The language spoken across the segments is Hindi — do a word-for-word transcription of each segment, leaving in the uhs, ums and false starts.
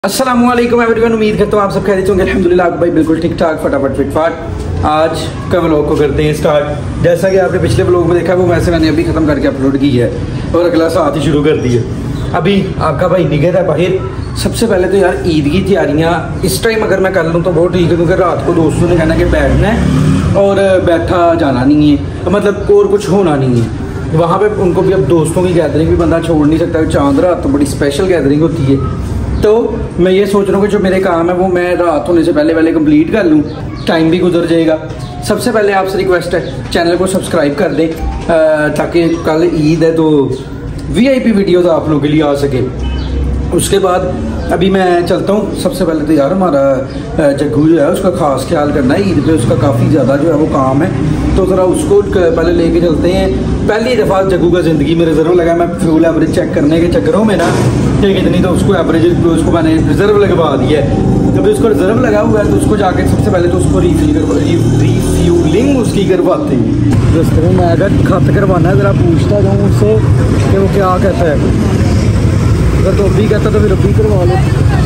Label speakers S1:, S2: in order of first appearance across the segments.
S1: अस्सलामु अलैकुम एवरीवन, उम्मीद करता हूँ आप सब खैरियत होंगे। अल्हम्दुलिल्लाह भाई बिल्कुल ठीक ठाक, फटाफट फिटफाट। आज का व्लॉग को करते हैं स्टार्ट। जैसा कि आपने पिछले व्लॉग में देखा वो वैसे मैंने अभी ख़त्म करके अपलोड की है और अगला साथ ही शुरू कर दी है। अभी आपका भाई निकल है बाहर। सबसे पहले तो यार ईद की तैयारियाँ इस टाइम अगर मैं कर लूँ तो बहुत ठीक है, क्योंकि रात को दोस्तों ने कहना कि बैठना है और बैठा जाना नहीं है, मतलब और कुछ होना नहीं है वहाँ पे। उनको भी अब दोस्तों की गैदरिंग भी बंदा छोड़ नहीं सकता। चांद रात तो बड़ी स्पेशल गैदरिंग होती है, तो मैं ये सोच रहा हूँ कि जो मेरे काम है वो मैं रात होने से पहले पहले कंप्लीट कर लूँ, टाइम भी गुजर जाएगा। सबसे पहले आपसे रिक्वेस्ट है चैनल को सब्सक्राइब कर दें ताकि कल ईद है तो वीआईपी वीडियोस आप लोगों के लिए आ सके। उसके बाद अभी मैं चलता हूँ। सबसे पहले तो यार हमारा जग्गू जो है उसका खास ख्याल करना है ईद पे, उसका काफ़ी ज़्यादा जो है वो काम है, तो ज़रा उसको पहले लेके चलते हैं। पहली दफ़ा जग्गू का ज़िंदगी में रिजर्व लगा। मैं फ्यूल एवरेज चेक करने के चक्करों में ना कि कितनी, तो उसको एवरेज उसको मैंने रिजर्व लगवा दिया है। जब उसको रिजर्व लगा हुआ है तो उसको जाके सबसे पहले तो उसको रीफिल करवा रीफ्यूलिंग उसकी करवाते हैं। रस्ते में मैं अगर खत करवाना है ज़रा पूछता जाऊँ उससे कि वो क्या कहता है। अगर तो अभी कहता तो फिर अभी करवा लो।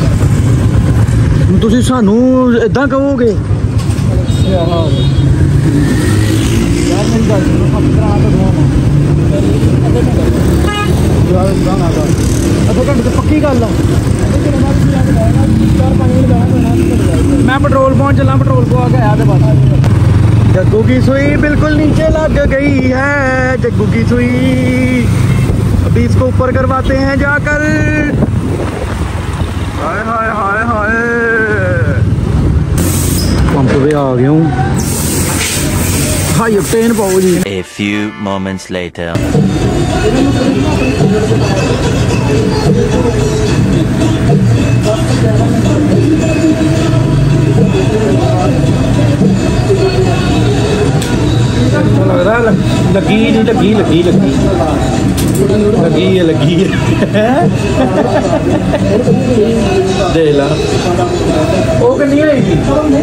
S1: तुम सानू इदा कहोगे पक्की गल मैं पेट्रोल पहुंच चला, पेट्रोल पवा के आया तो बस। जग्गू की सुई बिल्कुल नीचे लग गई है, जग्गू की सुई अभी इसको ऊपर करवाते हैं जाकर। हाय हाय हाय हाय, पंप पे आ गया हूँ। हाई ऑक्टेन पाओ जी।
S2: A few moments later.
S1: लग रहा लगी नहीं, लगी लगी लगी लगी है लगी है देख ला वो कितनी आएगी।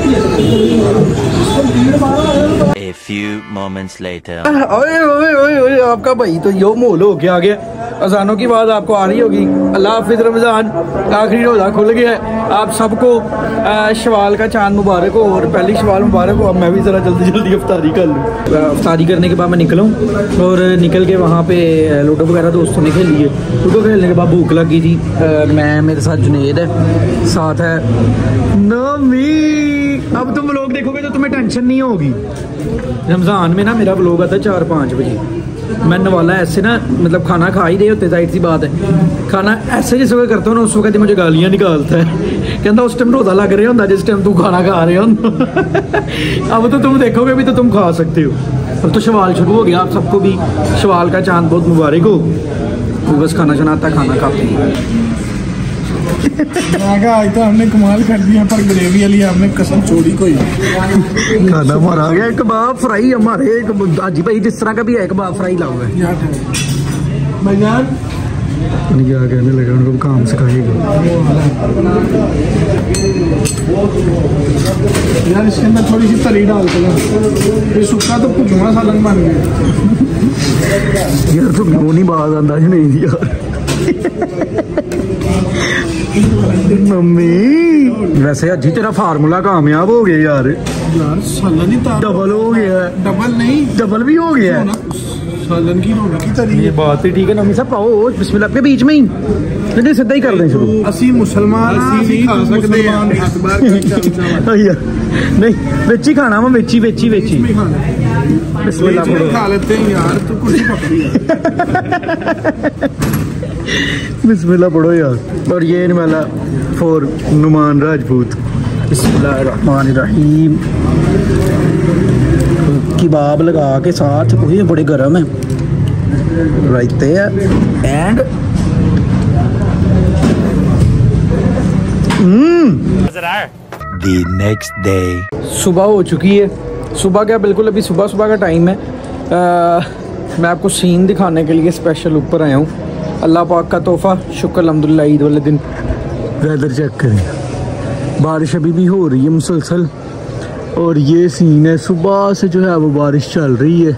S2: A few moments later.
S1: ओए ओए ओए ओए, आपका भाई तो यो मोल हो के आ गया। अजानों की आवाज़ आपको आ रही होगी। अल्लाह हाफिज़, रमज़ान आखिरी रोज़ा खुल गया है। आप सबको शवाल का चांद मुबारक हो और पहली शवाल मुबारक हो। अब मैं भी ज़रा जल्दी जल्दी अफ्तारी कर लूँ। अफ्तारी करने के बाद मैं निकलूँ और निकल के वहाँ पे लूडो वगैरह दोस्तों ने खेल लिए। लूडो खेलने के बाद भूख लगी थी। मैं मेरे साथ जुनेद है, साथ है नमी। अब तुम लोग देखोगे तो तुम्हें टेंशन नहीं होगी। रमज़ान में ना मेरा व्लॉग आता है चार पाँच बजे। मैं नवाला ऐसे ना मतलब खाना खा ही रहे होते, जाहिर सी बात है। खाना ऐसे जिस वक्त करता हूँ ना उस वक्त मुझे गालियाँ निकालता है, कहता उस टाइम रोज़ा लग रहा होता जिस टाइम तू खाना खा रहे हो। अब तो तुम देखोगे भी तो तुम खा सकते हो। अब तो शवाल शुरू हो गया। आप सबको भी शवाल का चांद बहुत मुबारक हो। तो बस खाना चनाता खाना खाते हैं।
S3: आज तो हमने कमाल कर दिया, पर ग्रेवी वाली हमने कसम छोड़ी कोई।
S1: खाना हमारा आ गया। कबाब फ्राई हमारे हाजी भाई जिस तरह का भी है कबाब फ्राई लाओगे
S3: भाईजान।
S1: क्या कहने लगा, उनको काम सिखाएगा
S3: यार। इसके अंदर थोड़ी सी तरी डाल के ना, ये सूखा तो भुजमा सालन बन गया
S1: यार। तो क्यों नहीं बात आंदा नहीं यार। मम्मी वैसे अजी तेरा फार्मूला कामयाब हो गया यार।
S3: यार सालन ही
S1: डबल हो गया।
S3: डबल नहीं,
S1: डबल भी हो गया।
S3: सालन की रोटी की तरी।
S1: ये बात ही ठीक है। नमी साहब पाओ बिस्मिल्लाह के बीच में ही नहीं, सीधा ही कर दें शुरू।
S3: असी मुसलमान नहीं खा सकते
S1: नहीं, बेची खाना मैं बेची बेची बेची बिस्मिल्लाह पढ़ो।
S3: खा लेते हैं यार, तो कुछ
S1: बिस्मिल्लाह पढ़ो यार। और ये वाला फॉर नुमान राजपूत। बिस्मिल्लाहिर्रहमानिर्रहीम। कबाब लगा के साथ वही बड़े गर्म है रायते है एंड
S2: The next day.
S1: सुबह हो चुकी है। सुबह क्या, बिल्कुल अभी सुबह सुबह का टाइम है। आ, मैं आपको सीन दिखाने के लिए स्पेशल ऊपर आया हूँ। अल्लाह पाक का तोहफ़ा, शुक्र अल्हम्दुलिल्लाह। ईद वाले दिन वेदर चेक करें, बारिश अभी भी हो रही है मुसलसल। और ये सीन है, सुबह से जो है वो बारिश चल रही है।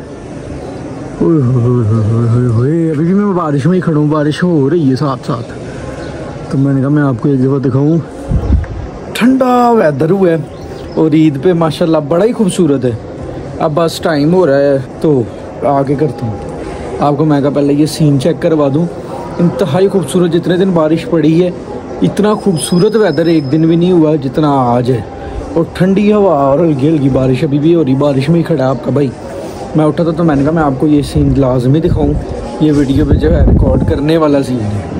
S1: ओए होए होए होए, अभी भी मैं बारिश में ही खड़ा हूँ, बारिश हो रही है साथ साथ। तो मैंने कहा मैं आपको एक जगह दिखाऊँ। ठंडा वेदर हुआ है और ईद पे माशाल्लाह बड़ा ही खूबसूरत है। अब बस टाइम हो रहा है तो आगे करता हूँ। आपको मैं कहा पहले ये सीन चेक करवा दूँ। इंतहाई खूबसूरत, जितने दिन बारिश पड़ी है इतना खूबसूरत वेदर एक दिन भी नहीं हुआ जितना आज है। और ठंडी हवा और हल्की हल्की बारिश अभी भी हो रही। बारिश में ही खड़ा आपका भाई। मैं उठा था तो मैंने कहा मैं आपको ये सीन लाजमी दिखाऊँ। ये वीडियो पे जो है रिकॉर्ड करने वाला सीन है।